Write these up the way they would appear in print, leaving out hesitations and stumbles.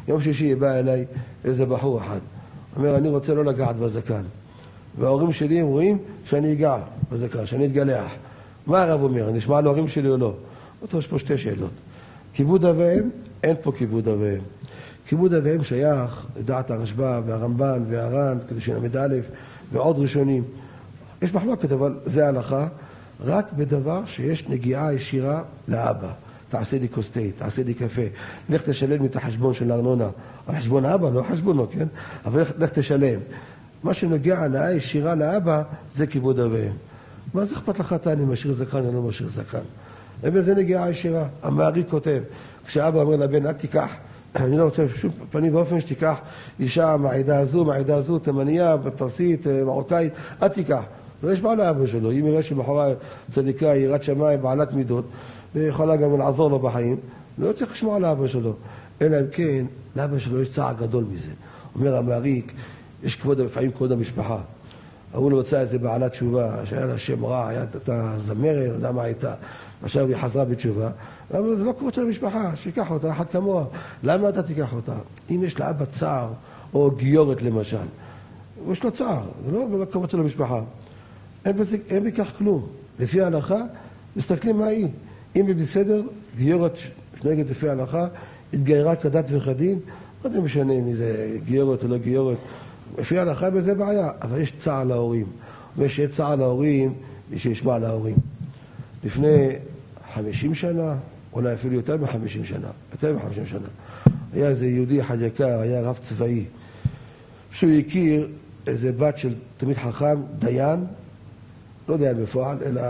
יום שישי בא אליי איזה בחור אחד, אומר, אני רוצה לא לגעת בזקן. וההורים שלי רואים שאני אגע בזקן, שאני אתגלח. מה הרב אומר? נשמע להורים שלי או לא? יש פה שתי שאלות. כיבוד אב ואם, אין פה כיבוד אב ואם. כיבוד אב ואם שייך לדעת הרשב"א והרמב"ן והר"ן, קדושין ל"א ועוד ראשונים. יש מחלוקת, אבל זה ההלכה, רק בדבר שיש נגיעה ישירה לאבא. תעשה לי כוס תה, תעשה לי קפה, לך תשלם את החשבון של הארנונה, על חשבון האבא, לא חשבונו, כן? אבל לך תשלם. מה שנוגע הנאה ישירה לאבא, זה כיבוד אב ואם. מה זה אכפת לך אתה, אני משאיר זקן, אני לא משאיר זקן? ובזה נגיעה ישירה. המעריק כותב, כשאבא אומר לבן, אל תיקח, אני לא רוצה בשום פנים ואופן שתיקח אישה מהעדה הזו, תימניה, פרסית, מרוקאית, אל תיקח. לא יש בעל לאבא שלו, אם יראה שבחורה צדיקה, יראת שמיים, בעלת מידות, ויכולה גם לעזור לו בחיים, לא צריך לשמוע על האבא שלו. אלא אם כן, לאבא שלו יש צער גדול מזה. אומר המעריק, יש כבוד, לפעמים כבוד המשפחה. הוא לא רוצה את זה בעלת תשובה, שהיה לה שם רע, הייתה זמרת, לא יודע מה הייתה, עכשיו היא חזרה בתשובה, אבל זה לא כבוד של המשפחה, שיקח אותה, אחד כמוה. למה אתה תיקח אותה? אם יש לאבא צער, או גיורת למשל, יש לו צער, זה לא כבוד של המשפחה. אין בכך כלום. לפי ההלכה, מסתכלים מה היא. אם היא בסדר, גיורת שנגד לפי ההלכה, התגיירה כדת וכדין, לא יודע משנה אם זה גיורת או לא גיורת, לפי ההלכה בזה בעיה, אבל יש צער להורים. ויש צער להורים, שישמע להורים. לפני 50 שנה, אולי אפילו יותר מ-50 שנה, היה איזה יהודי אחד יקר, היה רב צבאי, שהוא הכיר איזה בת של תלמיד חכם, דיין, לא דיין בפועל, אלא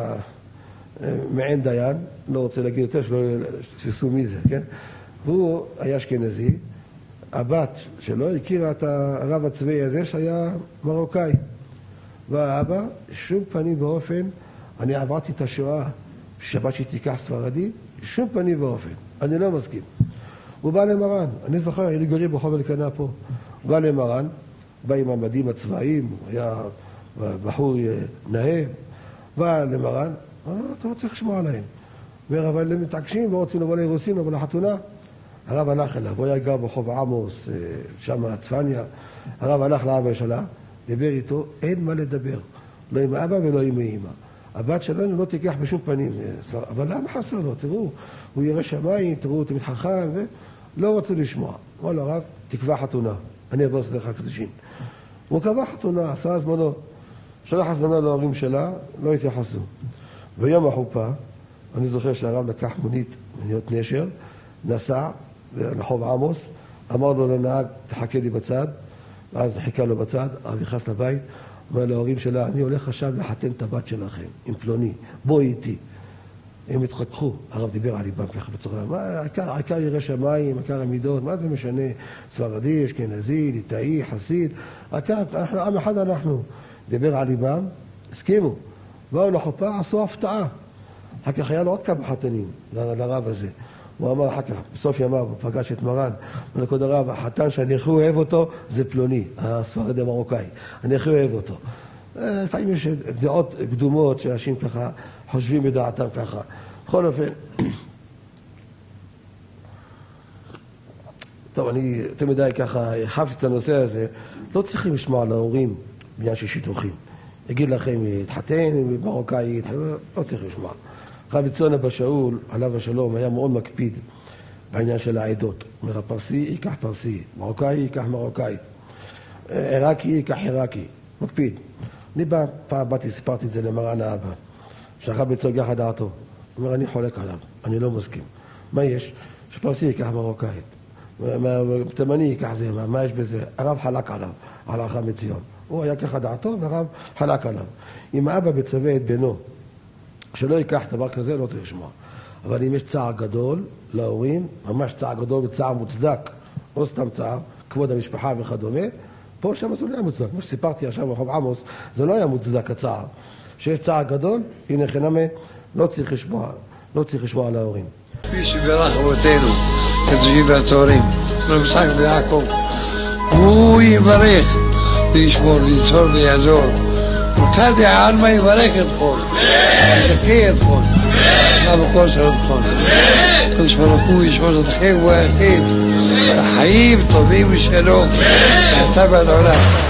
מעין דיין, לא רוצה להגיד יותר, שלא תפסו מי זה, כן? והוא היה אשכנזי, הבת שלו הכירה את הרב הצבאי הזה שהיה מרוקאי. והאבא, שום פנים ואופן, אני עברתי את השואה, שבת שתיקח ספרדי, שום פנים ואופן, אני לא מסכים. הוא בא למרן, אני זוכר, היינו גרים ברחוב אלקנה פה, הוא בא למרן, בא עם המדים הצבאיים, היה בחור נאה, בא למרן, אתה רוצה לשמוע עליהם. אומר, אבל הם מתעקשים, לא רוצים לבוא לאירוסין, אבל לחתונה. הרב הלך אליו, הוא היה גר ברחוב עמוס, שם צפניה, הרב הלך לאבא שלה, דיבר איתו, אין מה לדבר, לא עם האבא ולא עם האמא. הבת שלנו לא תיקח בשום פנים, אבל למה חסר לו? תראו, הוא ירא שמיים, תראו, תמיד חכם, לא רוצה לשמוע. אמר לו הרב, תקבע חתונה, אני אעבור סליחה קדושין. הוא קבע חתונה, עשה הזמנו, שלח הזמנו להורים שלה, לא התייחסו. ביום החופה, אני זוכר שהרב לקח מוניות נשר, נסע לחוב עמוס, אמר לו לנהג, תחכה לי בצד, ואז חיכה לו בצד, הרב נכנס לבית, אומר להורים שלה, אני הולך עכשיו לחתן את הבת שלכם, עם פלוני, בואי איתי. הם התחככו, הרב דיבר על ליבם ככה בצורה, העיקר ירא שמיים, העיקר המידות, מה זה משנה? ספרדי, אשכנזי, ליטאי, חסיד, העיקר, עם אחד אנחנו. דיבר על ליבם, הסכימו. באו לחופה, עשו הפתעה. אחר כך היה לו עוד כמה חתנים לרב הזה. הוא אמר אחר כך, בסוף ימיו, הוא פגש את מרן, הוא לכוד הרב, החתן שאני הכי אוהב אותו, זה פלוני, הספרדי המרוקאי. אני הכי אוהב אותו. לפעמים יש דעות קדומות שאנשים ככה חושבים בדעתם ככה. בכל אופן, טוב, אני יותר מדי ככה הרחבתי את הנושא הזה, לא צריכים לשמוע להורים בעניין של שיתוחים. יגיד לכם, התחתן במרוקאי, לא צריך לשמוע. רבי ציון אבא שאול, עליו השלום, היה מאוד מקפיד בעניין של העדות. אומר, הפרסי ייקח פרסי, מרוקאי ייקח מרוקאית, עיראקי ייקח עיראקי, מקפיד. אני פעם באתי, סיפרתי את זה למרן האבא, שרבי ציון יחד דעתו. הוא אומר, אני חולק עליו, אני לא מסכים. מה יש? שפרסי ייקח מרוקאית, תימני ייקח זה, מה יש בזה? הרב חלק עליו, על החם מציון. הוא היה ככה דעתו, והרב חלק עליו. אם האבא מצווה את בנו, שלא ייקח דבר כזה, לא צריך לשמוע. אבל אם יש צער גדול להורים, ממש צער גדול וצער מוצדק, לא סתם צער, כבוד המשפחה וכדומה, פה שם זה לא היה מוצדק. מה שסיפרתי עכשיו ברחוב עמוס, זה לא היה מוצדק הצער. שיש צער גדול, הנה חינמה, לא צריך לשמוע על ההורים. מי שברך אבותינו, קדושים והטהורים, רבי יצחק ויעקב, הוא יברך וישמור ויצור ויעזור. וכדי העלמא יברך אתכם, יזכה אתכם, נא בכל שלומכם. הקדוש ברוך הוא ישמור אתכם ואחיו, לחיים טובים ושלום, ואתה בעד עולם.